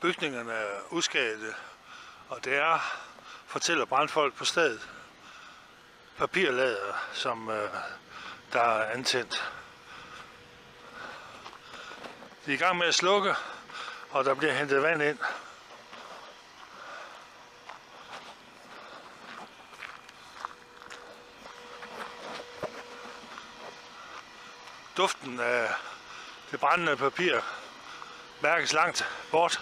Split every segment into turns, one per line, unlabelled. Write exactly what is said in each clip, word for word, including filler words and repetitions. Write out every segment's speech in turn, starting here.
Bygningerne er udskadte, og det er, fortæller brandfolk på stedet, papirlader, som øh, der er antændt. De er i gang med at slukke, og der bliver hentet vand ind. Duften af det brændende papir mærkes langt bort.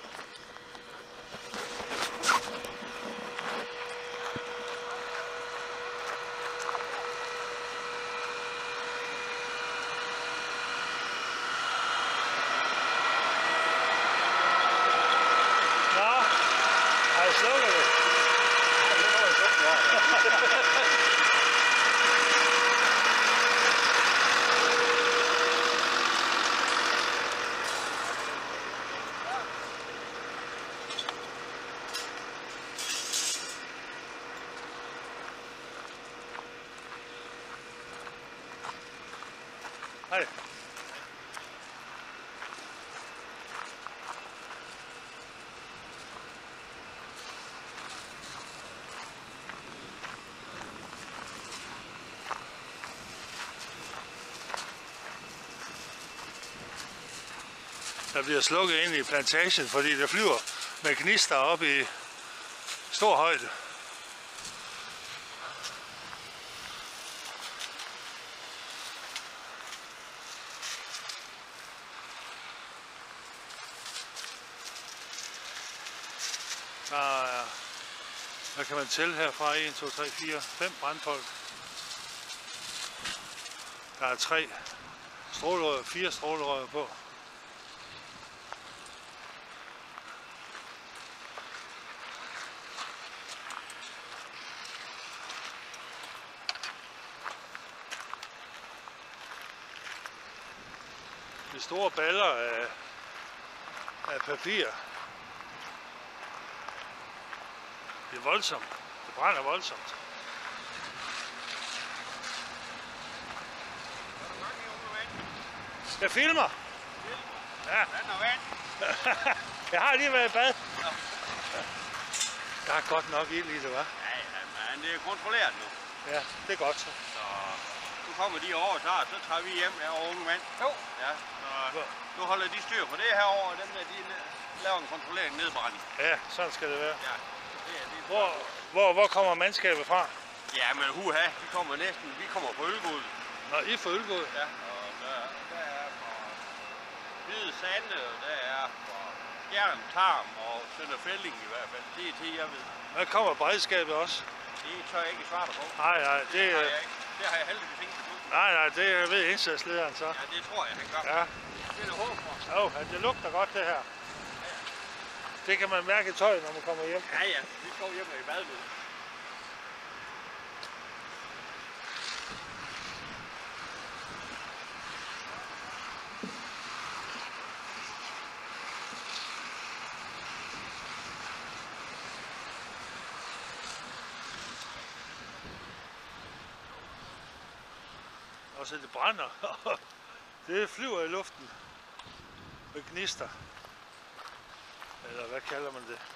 Slukker det. Hej. Der bliver slukket ind i plantagen, fordi der flyver med gnister op i stor højde. Der er, hvad kan man tælle herfra? en, to, tre, fire, fem brandfolk. Der er tre strålerør, fire strålerør på. De store baller af, af papir. Det er voldsomt. Det brænder voldsomt. Jeg filmer. Ja. Jeg har lige været i bad. Der er godt nok ild i det, hva'?
Ja, ja, men det er kontrolleret nu.
Ja, det er godt så.
Så nu kommer de over, så, så tager vi hjem her unge mand. Jo. Ja, så nu holder de styr på det her over, og dem der, de laver en kontrollering nedbrænding.
Ja, sådan skal det være.
Ja. Det er, det er
hvor, hvor, hvor kommer mandskabet fra?
Ja, men huha, de kommer næsten, vi kommer fra Ølgod.
Nå, I er fra Ølgod?
Ja, og der, der er fra Hvide Sande, og der er fra Skjern, Tarm og Sønderfælling i hvert fald. Det er det, jeg ved.
Der kommer beredskabet også?
Det tør jeg ikke svare dig på.
Nej, nej, det,
det, har, jeg ikke. Det har jeg heldigvis ikke på.
Nej, nej, det ved indsatslederen så.
Ja, det tror jeg, han gør.
Ja.
Det er det håb for.
Jo, det lugter godt det her. Det kan man mærke i tøjet, når man kommer hjem.
Ja, ja. Vi står hjemme i bad nu.
Og så det brænder. Det flyver i luften med gnister. Eller hvad kalder man det?